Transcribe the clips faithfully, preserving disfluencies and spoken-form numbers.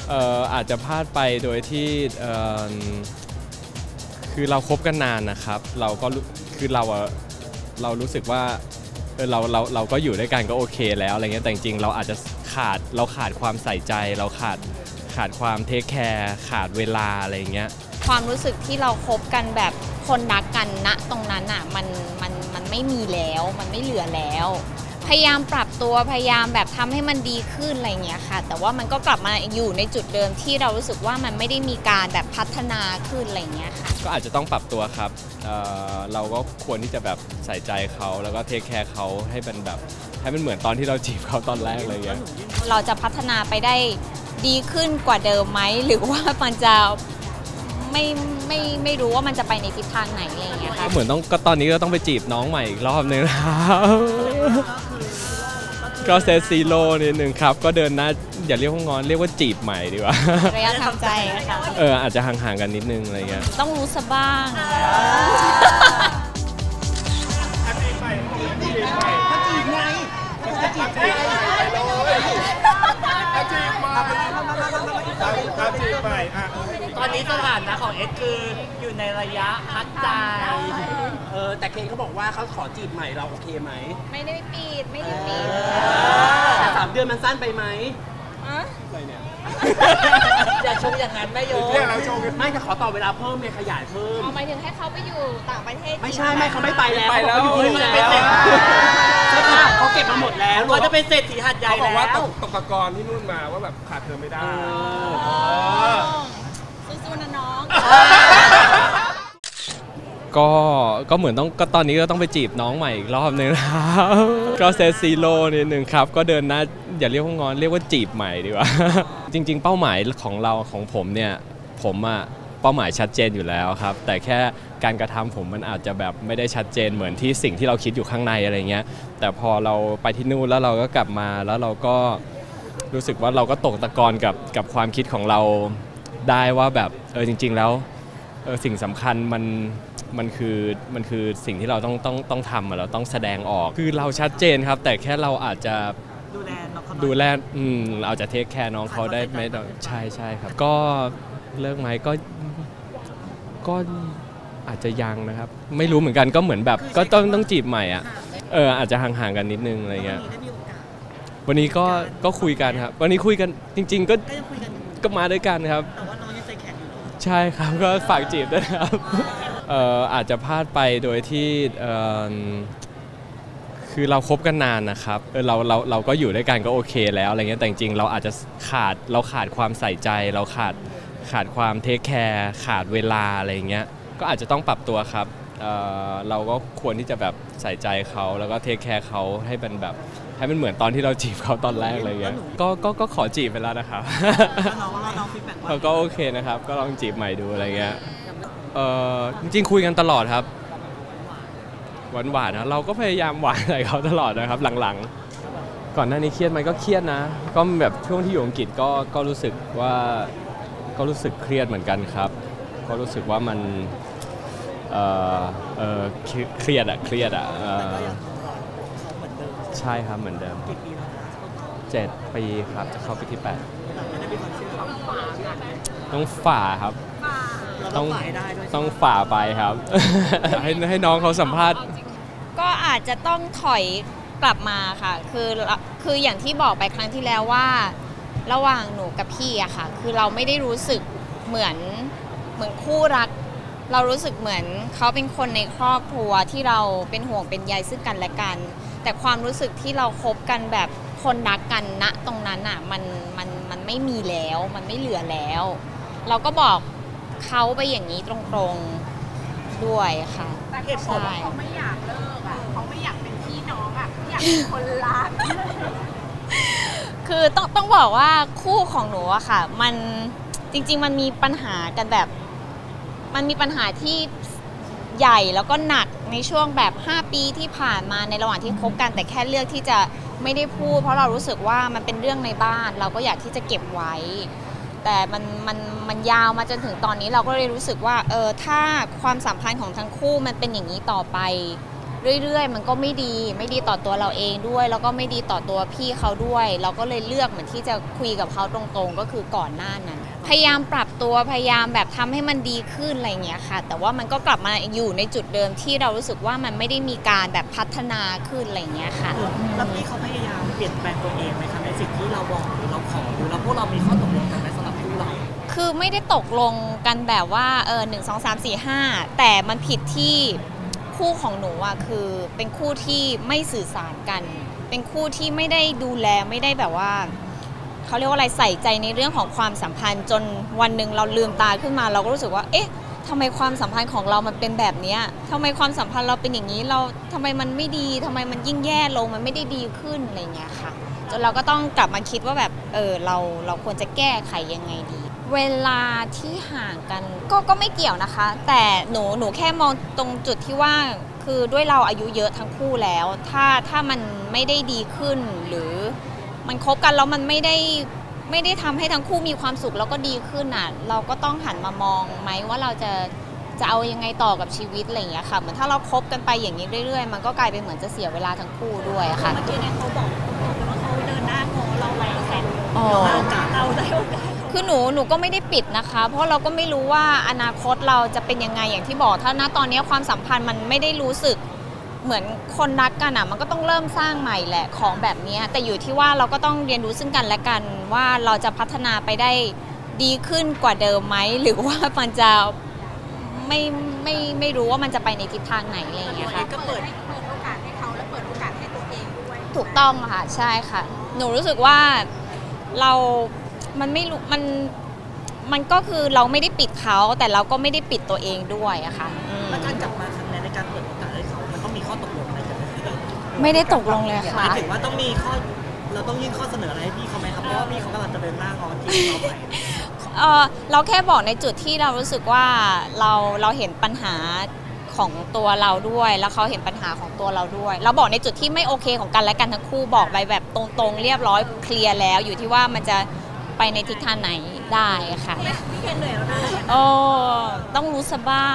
เอ่ออาจจะพลาดไปโดยที่เอ่อคือเราคบกันนานนะครับเราก็คือเราอะเรารู้สึกว่าเออเราเราเราก็อยู่ด้วยกันก็โอเคแล้วอะไรเงี้ยแต่จริงๆเราอาจจะขาดเราขาดความใส่ใจเราขาดขาดความเทคแคร์ขาดเวลาอะไรเงี้ยความรู้สึกที่เราคบกันแบบคนรักกันณตรงนั้นอ่ะมันมันมันไม่มีแล้วมันไม่เหลือแล้วพยายามปรับตัวพยายามแบบทำให้มันดีขึ้นอะไรเงี้ยค่ะแต่ว่ามันก็กลับมาอยู่ในจุดเดิมที่เรารู้สึกว่ามันไม่ได้มีการแบบพัฒนาขึ้นอะไรเงี้ยค่ะก็อาจจะต้องปรับตัวครับ เอ่อ เราก็ควรที่จะแบบใส่ใจเขาแล้วก็เทคแคร์เขาให้มันแบบให้มันเหมือนตอนที่เราจีบเขาตอนแรกเลยเงี้ยเราจะพัฒนาไปได้ดีขึ้นกว่าเดิมไหมหรือว่ามันจะไม่ไม่ไม่รู้ว่ามันจะไปในทิศทางไหนอะไรอย่างเงี้ยค่ะเหมือนต้องก็ตอนนี้ก็ต้องไปจีบน้องใหม่อีกรอบนึงนะครับ ก็เซตซีโร่นิดนึงครับก็เดินหน้าอย่าเรียกว่างอนเรียกว่าจีบใหม่ดีกว่าระยะทำใจค่ะเอออาจจะห่างๆกันนิดนึงอะไรเงี้ยต้องรู้ซะบ้างตอนนี้สถานะของเอ็กคืออยู่ในระยะพักใจเออแต่เคนเขาบอกว่าเขาขอจีบใหม่เราโอเคไหมไม่ได้ปิดไม่ได้ปิดแต่สามเดือนมันสั้นไปไหมอะไรเนี่ยอย่าชมอย่างนั้นไม่โยมไม่จะขอต่อเวลาเพิ่มเนี่ยขยายเพิ่มหมายถึงให้เขาไปอยู่ต่างประเทศไม่ใช่ไม่เขาไม่ไปแล้วเขาอยู่ที่นี่แล้วใช่ป่ะเขาเก็บมาหมดแล้วเขาจะเป็นเศรษฐีหัดใหญ่แล้วเขาบอกว่าตกตะกอนที่นู่นมาว่าแบบขาดเธอไม่ได้สู้ๆนะน้องก็ก็เหมือนต้องก็ตอนนี้ก็ต้องไปจีบน้องใหม่อีกรอบนึงนะครับก็เซตซีโร่นิดนึงครับก็เดินหน้าอย่าเรียกว่างอนเรียกว่าจีบใหม่ดีกว่าจริงๆเป้าหมายของเราของผมเนี่ยผมอะเป้าหมายชัดเจนอยู่แล้วครับแต่แค่การกระทำผมมันอาจจะแบบไม่ได้ชัดเจนเหมือนที่สิ่งที่เราคิดอยู่ข้างในอะไรเงี้ยแต่พอเราไปที่นู่นแล้วเราก็กลับมาแล้วเราก็รู้สึกว่าเราก็ตกตะกอนกับกับความคิดของเราได้ว่าแบบเออจริงๆแล้วเออสิ่งสำคัญมันมันคือมันคือสิ่งที่เราต้องต้องต้องทำเราต้องแสดงออกคือเราชัดเจนครับแต่แค่เราอาจจะดูแลน้องเขาดูแลอืมเราจะเทคแคร์น้องเขาได้ไหมใช่ใช่ครับก็เลิกไหมก็ก็อาจจะยังนะครับไม่รู้เหมือนกันก็เหมือนแบบก็ต้องต้องจีบใหม่อ่ะเอออาจจะห่างๆกันนิดนึงอะไรเงี้ยวันนี้ก็ก็คุยกันครับวันนี้คุยกันจริงๆก็ก็มาด้วยกันครับแต่ว่าน้องยังใจแข็งอยู่ใช่ครับก็ฝากจีบด้วยครับเอ่ออาจจะพลาดไปโดยที่เอ่อคือเราคบกันนานนะครับเออเราเราเราก็อยู่ด้วยกันก็โอเคแล้วอะไรเงี้ยแต่จริงๆเราอาจจะขาดเราขาดความใส่ใจเราขาดขาดความเทคแคร์ขาดเวลาอะไรเงี้ยก็อาจจะต้องปรับตัวครับเอ่อเราก็ควรที่จะแบบใส่ใจเขาแล้วก็เทคแคร์เขาให้มันแบบให้มันเหมือนตอนที่เราจีบเขาตอนแรกอะไรเงี้ยก็ก็ก็ขอจีบไปแล้วนะครับเขาก็โอเคนะครับก็ลองจีบใหม่ดูอะไรเงี้ยเออจริงๆคุยกันตลอดครับหวานๆนะเราก็พยายามหวานใส่เขาตลอดนะครับหลังๆก่อนหน้านี้เครียดไหมก็เครียดนะก็แบบช่วงที่อยู่อังกฤษก็ก็รู้สึกว่าก็รู้สึกเครียดเหมือนกันครับก็รู้สึกว่ามันเออเออเครียดอะเครียดอะใช่ครับเหมือนเดิมเจ็ดปีครับจะเข้าปีที่แปดต้องฝ่าครับต้องต้องฝ่าไปครับ ให้ให้น้องเขาสัมภาษณ์ก็อาจจะต้องถอยกลับมาค่ะคือคืออย่างที่บอกไปครั้งที่แล้วว่าระหว่างหนูกับพี่อะค่ะคือเราไม่ได้รู้สึกเหมือนเหมือนคู่รักเรารู้สึกเหมือนเขาเป็นคนในครอบครัวที่เราเป็นห่วงเป็นใยซึ่งกันและกันแต่ความรู้สึกที่เราคบกันแบบคนรักกันณตรงนั้นอะมันมันมันไม่มีแล้วมันไม่เหลือแล้วเราก็บอกเขาไปอย่างนี้ตรงๆด้วยค่ะแต่เหตุผลว่าเขาไม่อยากเลิกอ่ะเขาไม่อยากเป็นพี่น้องอ่ะอยากเป็นคนรักคือต้องต้องบอกว่าคู่ของหนูอะค่ะมันจริงๆมันมีปัญหากันแบบมันมีปัญหาที่ใหญ่แล้วก็หนักในช่วงแบบห้าปีที่ผ่านมาในระหว่างที่คบกันแต่แค่เลือกที่จะไม่ได้พูดเพราะเรารู้สึกว่ามันเป็นเรื่องในบ้านเราก็อยากที่จะเก็บไว้แต่มันมันมันยาวมาจนถึงตอนนี้เราก็เลยรู้สึกว่าเออถ้าความสัมพันธ์ของทั้งคู่มันเป็นอย่างนี้ต่อไปเรื่อยๆมันก็ไม่ดีไม่ดีต่อตัวเราเองด้วยแล้วก็ไม่ดีต่อตัวพี่เขาด้วย เราก็เลยเลือกเหมือนที่จะคุยกับเขาตรงๆก็คือก่อนหน้านั้นพยายามปรับตัวพยายามแบบทำให้มันดีขึ้นอะไรอย่างเงี้ยค่ะแต่ว่ามันก็กลับมาอยู่ในจุดเดิมที่เรารู้สึกว่ามันไม่ได้มีการแบบพัฒนาขึ้นอะไรอย่างเงี้ยค่ะแล้วพี่เขาพยายามเปลี่ยนแปลงตัวเองไหมคะในสิ่งที่เราบอกหรือเราขอหรือเราพวกเรามีข้อตกลงกันไหมสำหรับคู่เราคือไม่ได้ตกลงกันแบบว่าเออหนึ่งสองสามสี่ห้าแต่มันผิดที่คู่ของหนูอะคือเป็นคู่ที่ไม่สื่อสารกัน เป็นคู่ที่ไม่ได้ดูแลไม่ได้แบบว่าเขาเรียกว่าอะไรใส่ใจในเรื่องของความสัมพันธ์จนวันหนึ่งเราลืมตาขึ้นมาเราก็รู้สึกว่าเอ๊ะทำไมความสัมพันธ์ของเรามันเป็นแบบนี้ทำไมความสัมพันธ์เราเป็นอย่างนี้เราทำไมมันไม่ดีทำไมมันยิ่งแย่ลงมันไม่ได้ดีขึ้นอะไรอย่างเงี้ยค่ะจนเราก็ต้องกลับมาคิดว่าแบบเออเราเราควรจะแก้ไขยังไงดีเวลาที่ห่างกันก็ก็ไม่เกี่ยวนะคะ แต่หนูหนูแค่มองตรงจุดที่ว่าคือด้วยเราอายุเยอะทั้งคู่แล้ว ถ้าถ้ามันไม่ได้ดีขึ้นหรือมันคบกันแล้วมันไม่ได้ไม่ได้ทำให้ทั้งคู่มีความสุขแล้วก็ดีขึ้นอ่ะเราก็ต้องหันมามองไหมว่าเราจะจะเอายังไงต่อกับชีวิตอะไรอย่างเงี้ยค่ะเหมือนถ้าเราคบกันไปอย่างนี้เรื่อยๆมันก็กลายเป็นเหมือนจะเสียเวลาทั้งคู่ด้วยอะค่ะเมื่อกี้เนี่ยเขาบอกว่าเขาเดินหน้างอเราไว้เซ็นอ๋อเราได้โอกาสคือหนูหนูก็ไม่ได้ปิดนะคะ เพราะเราก็ไม่รู้ว่าอนาคตเราจะเป็นยังไงอย่างที่บอกถ้าณตอนนี้ความสัมพันธ์มันไม่ได้รู้สึกเหมือนคนรักกันอ่ะมันก็ต้องเริ่มสร้างใหม่แหละของแบบนี้แต่อยู่ที่ว่าเราก็ต้องเรียนรู้ซึ่งกันและกันว่าเราจะพัฒนาไปได้ดีขึ้นกว่าเดิมไหมหรือว่ามันจะไม่ไม่ไม่รู้ว่ามันจะไปในทิศทางไหนอะไรอย่างเงี้ยค่ะก็เปิดเปิดโอกาสให้เขาและเปิดโอกาสให้ตัวเองด้วยถูกต้องค่ะใช่ค่ะหนูรู้สึกว่าเรา มันไม่รู้มันมันก็คือเราไม่ได้ปิดเขาแต่เราก็ไม่ได้ปิดตัวเองด้วยอะค่ะอืมแล้วการกลับมาครั้งนี้ในการเปิดโอกาสให้เขามันต้องมีข้อตกลงอะไรกันไหมไม่ได้ตกลงเลยหมาค่ะยถึงว่าต้องมีข้อเราต้องยื่นข้อเสนออะไรให้พี่เขาไหมครับเพราะว่าพี่เขากำลังจะเดินหน้างอนที่เราไปเออเราแค่บอกในจุดที่เรารู้สึกว่าเราเราเห็นปัญหาของตัวเราด้วยแล้วเขาเห็นปัญหาของตัวเราด้วย เราบอกในจุดที่ไม่โอเคของกันและกันทั้งคู่บอกไปแบบตรงๆเรียบร้อยเคลียร์แล้วอยู่ที่ว่ามันจะไปในทิศทางไหนได้ค่ะพี่เคนเหนื่อยแล้วนะโอ้ต้องรู้ซะบ้าง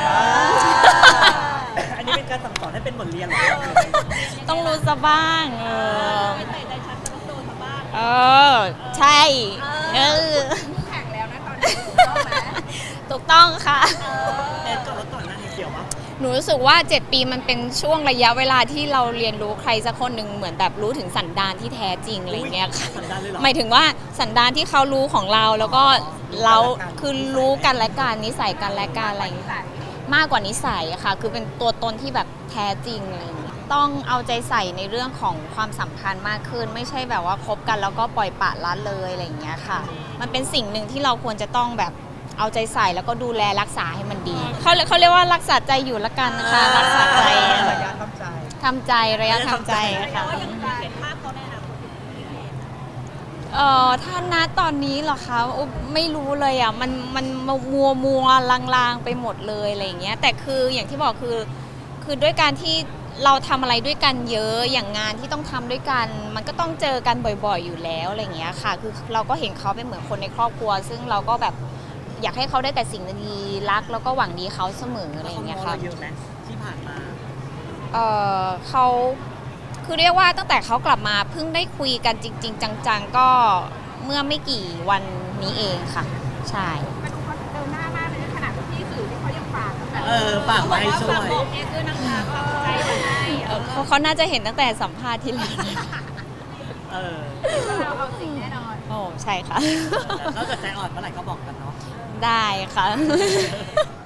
อันนี้เป็นการสั่งสอนให้เป็นบทเรียนเหรอต้องรู้ซะบ้างเออไม่ใส่ใจฉันจะต้องโดนมาบ้างเออใช่เออแข่งแล้วนะตอนนี้ถูกต้องไหมถูกต้องค่ะเอ็ดก่อนแล้วก่อนหน้านี้เกี่ยวว่าหนูรู้สึกว่าเจ็ดปีมันเป็นช่วงระยะเวลาที่เราเรียนรู้ใครสักคนหนึ่งเหมือนแบบรู้ถึงสันดานที่แท้จริงอะไรเงี้ยค่ะสันดานเลยเหรอหมายถึงว่าสันดานที่เขารู้ของเราแล้วก็เราคือรู้กันและกันนิสัยกันและกันอะไรอย่างเงี้ยมากกว่านิสัยอะค่ะคือเป็นตัวตนที่แบบแท้จริงอะไรอย่างเงี้ยต้องเอาใจใส่ในเรื่องของความสัมพันธ์มากขึ้น ไม่ใช่แบบว่าคบกันแล้วก็ปล่อยปละละเลยอะไรอย่างเงี้ยค่ะ มันเป็นสิ่งหนึ่งที่เราควรจะต้องแบบเอาใจใส่แล้วก็ดูแลรักษาให้มันดีเขาเขาเรียกว่ารักษาใจอยู่ละกันนะคะรักษาใจระยะทำใจทำใจระยะทำใจค่ะว่ายังเห็นภาพเขาในอนาคตเอ่อถ้าณตอนนี้เหรอคะอุ๊ยไม่รู้เลยอ่ะมันมันมัวมัวลางๆไปหมดเลยอะไรอย่างเงี้ยแต่คืออย่างที่บอกคือคือด้วยการที่เราทำอะไรด้วยกันเยอะอย่างงานที่ต้องทำด้วยกัน มันก็ต้องเจอกันบ่อยๆอยู่แล้วอะไรอย่างเงี้ยค่ะคือเราก็เห็นเขาเป็นเหมือนคนในครอบครัว ซึ่งเราก็แบบอยากให้เขาได้แต่สิ่งดีๆรักแล้วก็หวังดีเขาเสมออะไรอย่างเงี้ยค่ะเยอะไหมที่ผ่านมาเอ่อเขาคือเรียกว่าตั้งแต่เขากลับมาเพิ่งได้คุยกันจริง ๆ จังๆก็เมื่อไม่กี่วันนี้เองค่ะใช่มาดูเขาเดินหน้ามากเลยขนาดพี่สื่อที่เขายังฝากแบบเออฝากไว้ให้ช่วยบอกเอ็กซ์ด้วยนะคะฝากใจไว้ให้เอ่อเขาเขาน่าจะเห็นตั้งแต่สัมภาษณ์ที่แล้วเออเราเอาสิ่งแน่นอนโอ้ใช่ค่ะแล้วเกิดใจอ่อนเมื่อไหร่ก็บอกกันเนาะได้ค่ะ